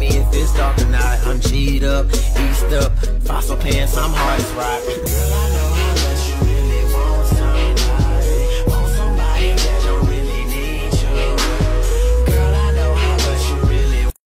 me if it's dark or not. I'm G'd up, eased up, fossil pants, I'm hard as rock.